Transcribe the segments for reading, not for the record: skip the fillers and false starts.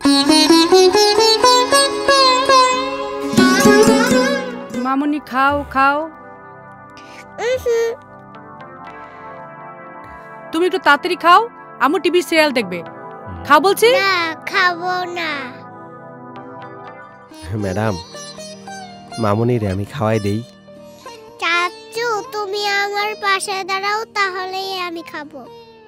মামুনি খাও খাও। তুমি একটু তাড়াতাড়ি খাও, আম্মু টিভি সিরিয়াল দেখবে। খাও বলছি। না খাবো না। ম্যাডাম, মামুনিরে আমি খাওয়াই দেই। চাচু তুমি আমার পাশে দাঁড়াও, তাহলেই আমি খাবো।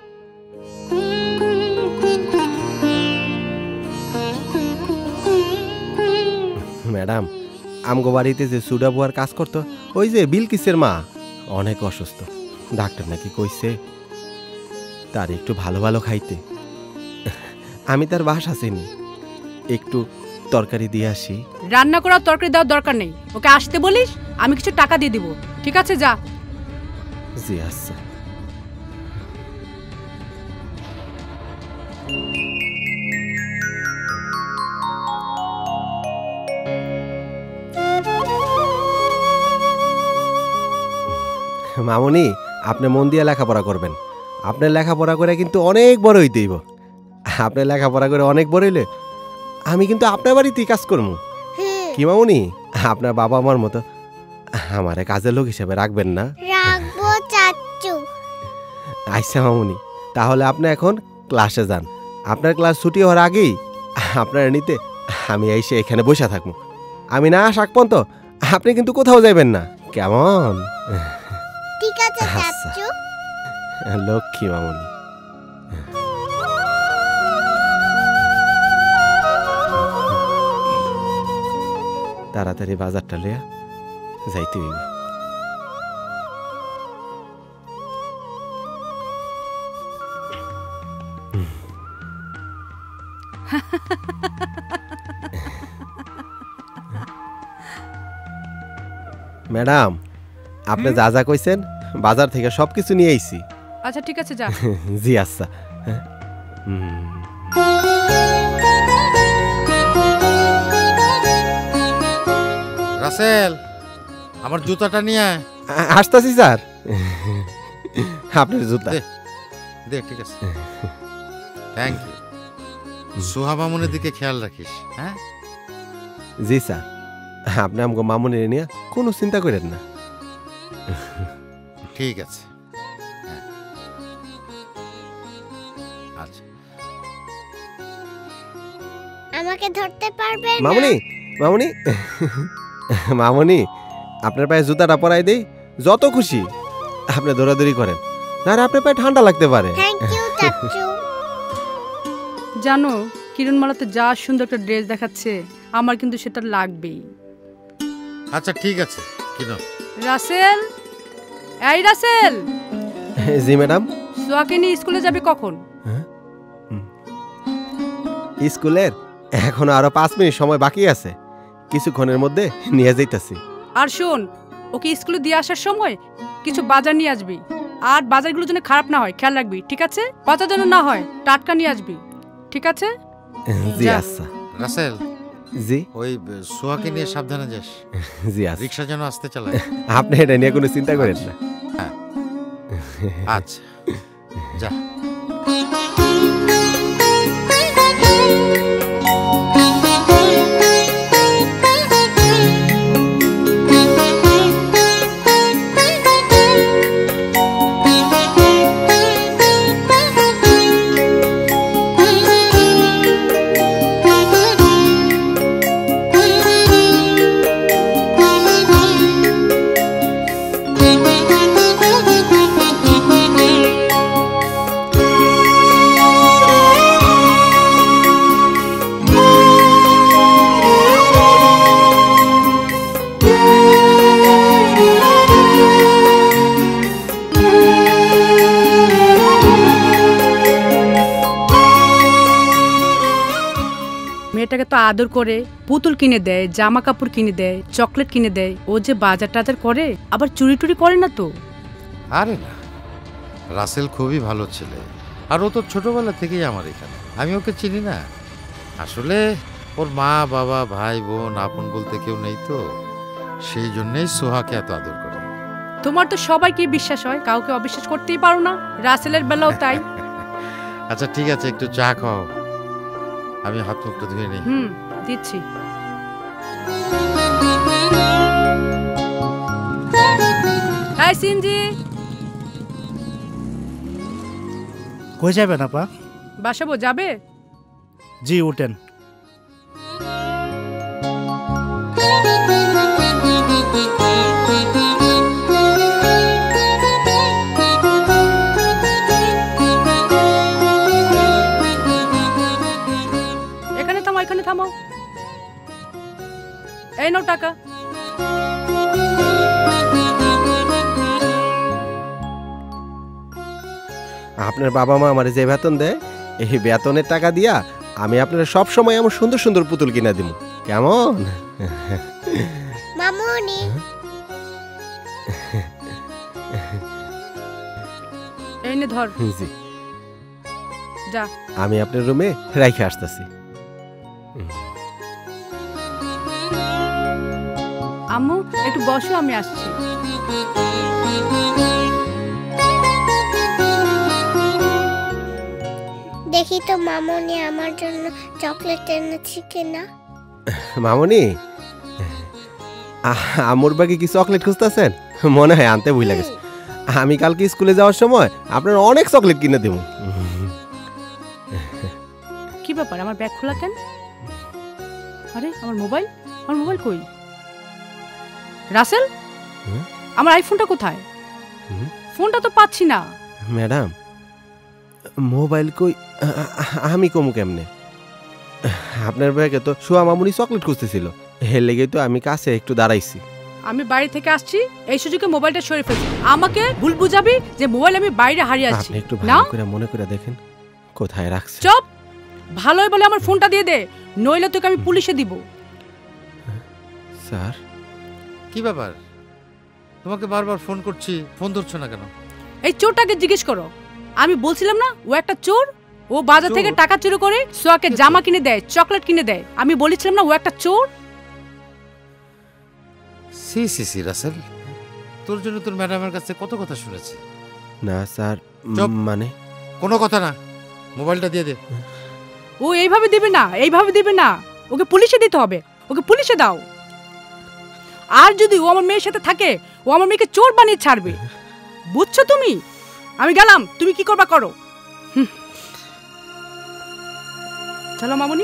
ম্যাডাম, আমগো বাড়িতে যে সুডা বুয়ার কাজ করতো, ওই যে বিলকিসের মা, অনেক অসুস্থ। ডাক্তার নাকি কইছে তার একটু ভালো ভালো খাইতে। আমি তার বাসা চিনি, একটু তরকারি দিয়ে আসি। রান্না করার তরকারি দেওয়ার দরকার নেই, ওকে আসতে বলিস, আমি কিছু টাকা দিয়ে দিব। ঠিক আছে, যা। জি আচ্ছা। মামুনি, আপনি মন দিয়ে লেখাপড়া করবেন। আপনার লেখাপড়া করে কিন্তু অনেক বড় হইতেইব। আপনার লেখাপড়া করে অনেক বড় হইলে আমি কিন্তু আপনার বাড়িতেই কাজ করবো। কি মামুনি, আপনার বাবা আমার মতো আমারে কাজের লোক হিসেবে রাখবেন না? রাখবো চাচু। আচ্ছা মামুনি, তাহলে আপনি এখন ক্লাসে যান। আপনার ক্লাস ছুটি হওয়ার আগেই আপনার নিতে আমি এসে এখানে বসে থাকবো। আমি না আসাক পর্যন্ত আপনি কিন্তু কোথাও যাবেন না, কেমন? ঠিক আছে চাচু। লক্ষ্মী মামুনি। তাড়াতাড়ি বাজারটা লিয়া যাইতে হইব। ম্যাডাম, আপনি যা যা কইছেন বাজার থেকে সবকিছু নিয়ে আইছি। আচ্ছা ঠিক আছে, যা। জি আচ্ছা। রাসেল, আমার জুতাটা নিয়ে আয়। আসতেছি স্যার। আপনার জুতা দে। ঠিক আছে, থ্যাংক ইউ। সোহা মামুনের দিকে খেয়াল রাখিস। হ্যাঁ জি স্যার, আপনি আমাকে মামুনের নিয়ে কোনো চিন্তা করেন না। ঠিক আছে। আচ্ছা, আমাকে ধরতে পারবে না? মামুনি, মামুনি, মামুনি, আপনার পায়ে জুতাটা পরাই দেই, যত খুশি আপনি দৌড়াদৌড়ি করেন, না আপনার পায়ে ঠান্ডা লাগতে পারে। থ্যাংক ইউ চাচু। জানো, কিরণমালাতে যা সুন্দর একটা ড্রেস দেখাচ্ছে, আমার কিন্তু সেটা লাগবেই। আচ্ছা ঠিক আছে, কিনো। রাসেল, এই রাসেল। জি ম্যাডাম। সোহাকে নিয়ে স্কুলে যাবে কখন? স্কুলের এখনো আরো 5 মিনিট সময় বাকি আছে, কিছুক্ষণের মধ্যে নিয়ে যাইতাছি। আর শোন, ওকে স্কুলে দিয়ে আসার সময় কিছু বাজার নিয়ে আসবি, আর বাজারগুলো যেন খারাপ না হয় খেয়াল রাখবি। ঠিক আছে? পচা যেন না হয়, টাটকা নিয়ে আসবি। ঠিক আছে? জি আচ্ছা। রাসেল, জি, ওই সোহাকে নিয়ে সাবধানে যাস। জি আচ্ছা। রিক্সা যেন আসতে চালায়। আপনি এটা নিয়ে কোনো চিন্তা করেন না। আচ্ছা, যা। মেয়েটাকে তো আদর করে পুতুল কিনে দেয়, জামা কাপড় কিনে দেয়, চকলেট কিনে দেয়। ও যে বাজার টাজার করে, আবার চুরি টুরি করে না তো? আরে না, রাসেল খুবই ভালো ছেলে, আর ও তো ছোটবেলা থেকেই আমার এখানে। আমি ওকে চিনি না আসলে। ওর মা বাবা ভাই বোন আপন বলতে কেউ নেই, তো সেই জন্যই সোহাকে এত আদর করে। তোমার তো সবাইকে বিশ্বাস হয়, কাউকে অবিশ্বাস করতেই পারো না। রাসেলের বেলাও তাই। আচ্ছা ঠিক আছে, একটু চা খাও। আমি হাত মুখটা ধুয়ে নিই। দিচ্ছি। এই সিনজি, কই যাবেন আপা? বাসাবো যাবে? জি উঠেন। এখানে থামো, এখানে থামো। এই নাও টাকা। আপনার বাবা মা আমার যে বেতন দেয়, এই বেতনের টাকা দিয়া আমি আপনার সব সময় আমার সুন্দর সুন্দর পুতুল কিনা দিব, কেমন? মামুনি এই নে ধর। জি, যা। আমি আপনার রুমে রাইখে আসতেছি। আম্মু একটু বসো, আমি আসছি। দেখি তো মামুনি আমার জন্য চকলেট এনেছি কিনা। মামনি, আমুর বাকি কি চকলেট খুঁজতেছেন? মনে হয় আনতে ভুলে গেছে। আমি কালকে স্কুলে যাওয়ার সময় আপনার অনেক চকলেট কিনে দেব। কি ব্যাপার, আমার ব্যাগ খোলা কেন? আরে আমার মোবাইল, আমার মোবাইল কই? রাসেল, আমার আইফোনটা কোথায়? ফোনটা তো পাচ্ছি না। ম্যাডাম, মোবাইল কই আমি কমু কেমনে? আপনার ব্যাগে তো সোয়া মামুনি চকলেট খুঁজতেছিল, এর লেগে তো আমি কাছে একটু দাঁড়াইছি। আমি বাড়ি থেকে আসছি, এই সুযোগে মোবাইলটা সরিয়ে ফেলছি। আমাকে ভুল বুঝাবি যে মোবাইল আমি বাইরে হারিয়ে আসছি? আপনি একটু না, ভালো করে মনে করে দেখেন কোথায় রাখছি। চুপ। ভালোই বলে আমার ফোনটা দিয়ে দে, নইলে তোকে আমি পুলিশে দিব। স্যার, কি ব্যাপার? তোমাকে বারবার ফোন করছি, ফোন ধরছো না কেন? এই চোরটাকে জিজ্ঞেস করো। আমি বলছিলাম না ও একটা চোর? ও বাজার থেকে টাকা চুরি করে সোয়াকে জামা কিনে দেয়, চকলেট কিনে দেয়। আমি বলেছিলাম না ও একটা চোর? সি সি সি রাসেল, তোর জন্য তোর ম্যাডামের কাছে কত কথা শুনেছি। না স্যার, চুপ। মানে কোনো কথা না, মোবাইলটা দিয়ে দে। ও এইভাবে দিবে না, এইভাবে দিবে না। ওকে পুলিশে দিতে হবে, ওকে পুলিশে দাও। আর যদি ও আমার মেয়ের সাথে থাকে, ও আমার মেয়েকে চোর বানিয়ে ছাড়বে, বুঝছো তুমি? আমি গেলাম, তুমি কি করবা করো। চলো মামুনি।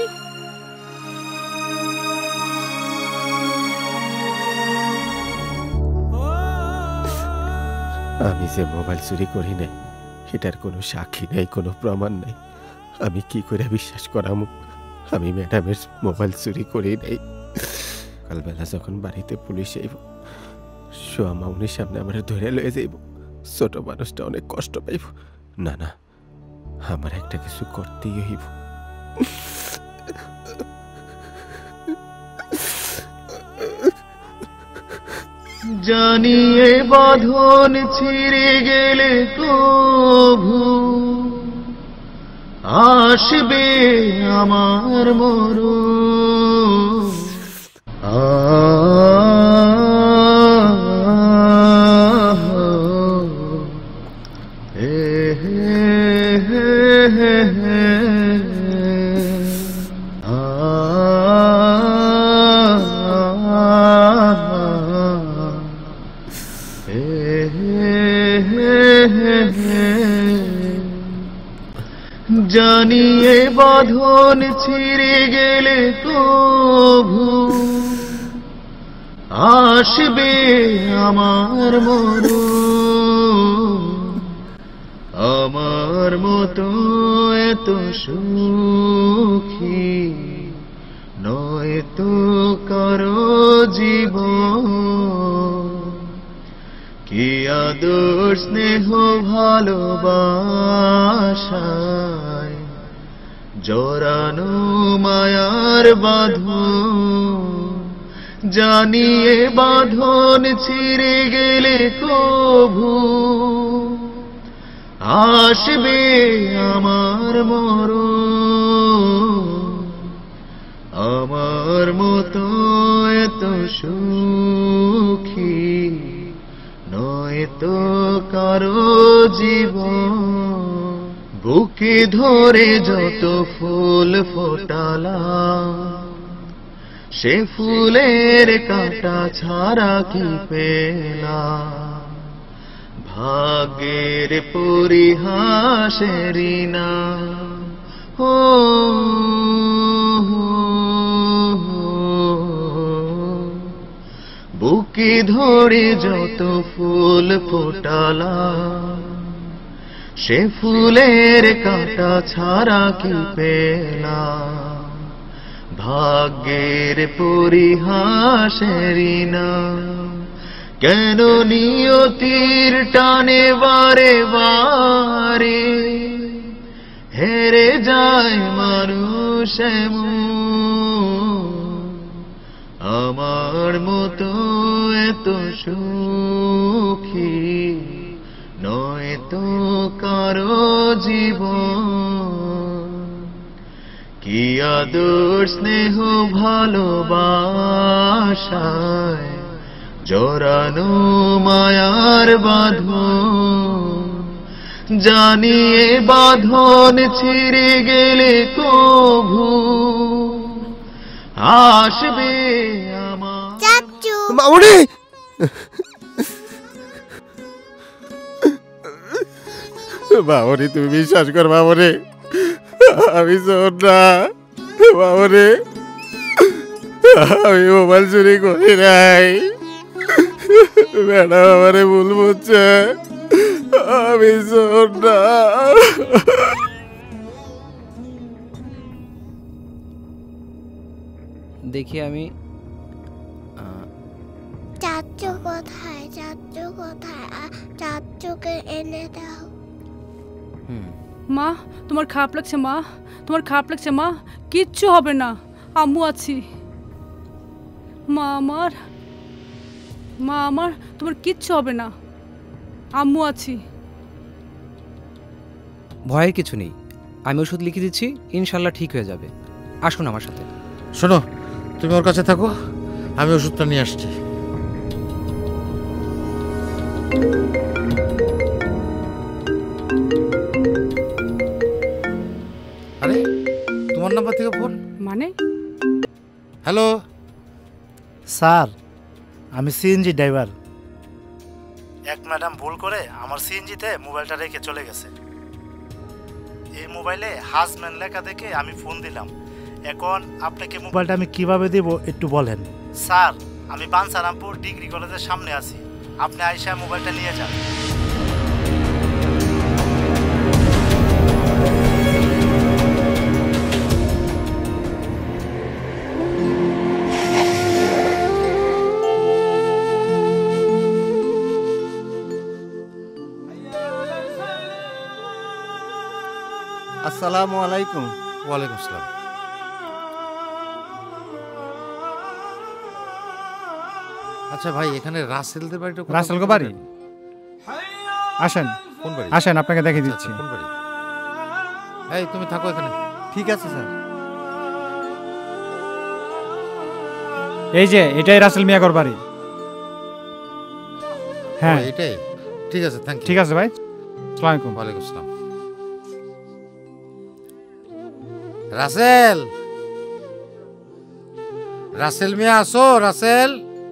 আমি যে মোবাইল চুরি করি নাই, এটার কোনো সাক্ষী নাই, কোনো প্রমাণ নাই। আমি কি করে বিশ্বাস করাম আমি ম্যাডামের মোবাইল চুরি করি নাই? কালবেলা যখন বাড়িতে পুলিশ আইব, সোয়া মামুনির সামনে আমার ধরে লয়ে যাইব, ছোট মানুষটা অনেক কষ্ট পাইব। না না, আমার একটা কিছু করতেই হইব। জানিয়ে বাঁধন ছিঁড়ে গেলে প্রভু আসবে আমার মরণ। জানিয়ে বাঁধন ছিঁড়ে গেলে প্রভু আসবে আমার মরণ। আমার মতো এত সুখী নয় তো কারো জীবন। কি আদর স্নেহ ভালোবাসায় জড়ানো মায়ার বাঁধন। জানিয়ে বাঁধন ছিঁড়ে গেলে প্রভু আসবে আমার মরণ। আমার মতো এত সুখী নয় তো কারো জীবন। বুকে ধরে যত ফুল ফুল ফোটালা সে ফুলের কাঁটা ছাড়া কি পেলাম ভাগ্যের পরিহাসেরই না ও বুকে ধরে যত ফুল ফোটালা সে ফুলের কাঁটা ছাড়া কি পেলাম ভাগ্যের পরিহাসেরই না কেন নিয়তির টানে বারে বারে হেরে যায় মানুষ আমার মতো এত সুখী নয় তো কারো জীবন কি আদর স্নেহ ভালোবাসায় জড়ানো মায়ার বাঁধন জানিয়ে বাঁধন ছিঁড়ে গেলে কভু আসবে আমার চাচু মামুনি বাবরে তুমি বিশ্বাস কর বাবরে আমি শোন না বাবরে আমি মোবাইল চুরি করি নাই ম্যাডাম আমারে ভুল বুঝছে আমি শোন না দেখি আমি চাচু কোথায় চাচু কোথায় চাচুকে এনে দাও মা তোমার খারাপ লাগছে মা তোমার খারাপ লাগছে মা কিচ্ছু হবে না আম্মু আছি মা আমার তোমার কিচ্ছু হবে না আম্মু আছি ভয়ের কিছু নেই আমি ওষুধ লিখে দিচ্ছি ইনশাল্লাহ ঠিক হয়ে যাবে আসুন আমার সাথে শোনো তুমি ওর কাছে থাকো আমি ওষুধটা নিয়ে আসছি আরে তোমার নাম্বার থেকে ফোন মানে হ্যালো স্যার আমি সিএনজি ড্রাইভার এক ম্যাডাম ভুল করে আমার সিএনজিতে মোবাইলটা রেখে চলে গেছে এই মোবাইলে হাজব্যান্ড লেখা দেখে আমি ফোন দিলাম এখন আপনাকে মোবাইলটা আমি কিভাবে দেব একটু বলেন স্যার আমি বাঞ্ছারামপুর ডিগ্রি কলেজের সামনে আছি আপনি আইসা মোবাইলটা নিয়ে যান আসসালামু আলাইকুম ওয়ালাইকুম আসসালাম আচ্ছা ভাই এখানে রাসেলদের বাড়িটা কোথায়? রাসেল গো বাড়ি আসেন কোন বাড়ি আসেন আপনাকে দেখিয়ে আচ্ছা, দিচ্ছি কোন বাড়ি এই তুমি থাকো এখানে ঠিক আছে স্যার এই যে এটাই রাসেল মিয়াগর বাড়ি হ্যাঁ ও, এটাই ঠিক আছে থ্যাংক ইউ ঠিক আছে ভাই আসসালামু আলাইকুম ওয়ালাইকুম আসসালাম রাসেল রাসেল মিয়া আসো রাসেল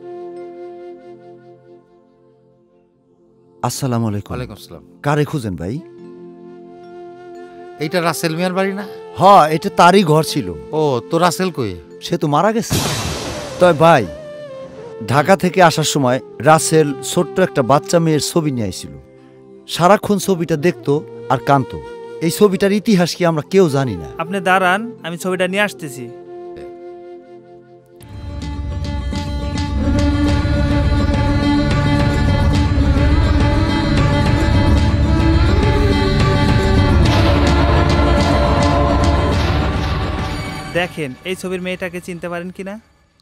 আসসালামু আলাইকুম ওয়ালাইকুম আসসালাম কারে খুঁজেন ভাই এইটা রাসেল মিয়ার বাড়ি না হ্যাঁ এটা তারই ঘর ছিল ও তো রাসেল কই সে তো মারা গেছে তবে ভাই ঢাকা থেকে আসার সময় রাসেল ছোট্ট একটা বাচ্চা মেয়ের ছবি নিয়ে আইছিল সারাক্ষণ ছবিটা দেখতো আর কাঁদতো এই ছবিটার ইতিহাস কি আমরা কেউ জানি না আপনি দাঁড়ান আমি ছবিটা নিয়ে আসতেছি দেখেন এই ছবির মেয়েটাকে চিনতে পারেন কিনা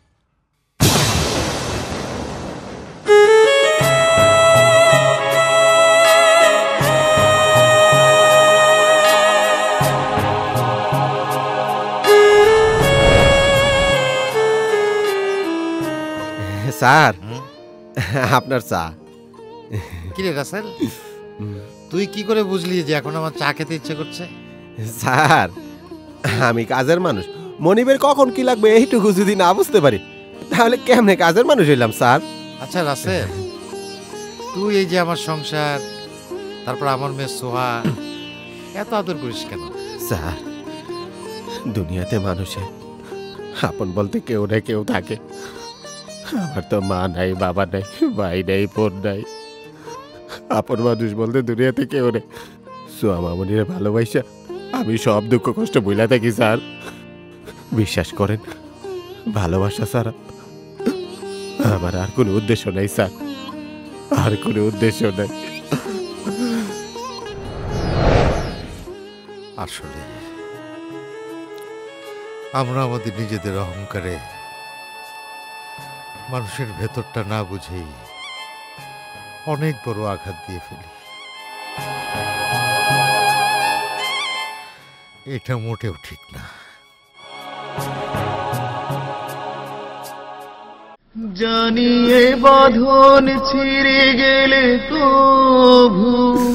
স্যার আপনার চা কি রে রাসেল তুই কি করে বুঝলি যে এখন আমার চা খেতে ইচ্ছে করছে স্যার আমি কাজের মানুষ, মনিবের কখন কি লাগবে এইটুকু যদি না বুঝতে পারি তাহলে কেমনে কাজের মানুষ হইলাম স্যার? আচ্ছা রাসেল, তুই এই যে আমার সংসার, তারপর আমার মেয়ে সোহা, এত আদর করিস কেন? স্যার, দুনিয়াতে মানুষে আপন বলতে কেউ না কেউ থাকে। আমার তো মা নাই, বাবা নাই, ভাই নাই, বোন নাই। আপন মানুষ বলতে দুনিয়াতে কেউ নেই। সোয়া মামনিরে ভালোবাসা আমি সব দুঃখ কষ্ট ভুলে থাকি স্যার। বিশ্বাস করেন, ভালোবাসা ছাড়া আমার আর কোনো উদ্দেশ্য নাই স্যার, আর কোনো উদ্দেশ্য নাই। আসলে আমরা আমাদের নিজেদের অহংকারে মানুষের ভেতরটা না বুঝেই অনেক বড় আঘাত দিয়ে ফেলি। এটা মোটেও ঠিক না। জানিয়ে বাঁধন ছিঁড়ে গেলে তবু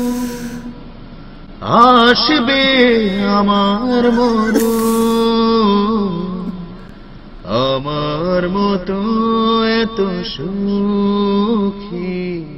আসবে আমার মরণ, আমার মতো এত সুখী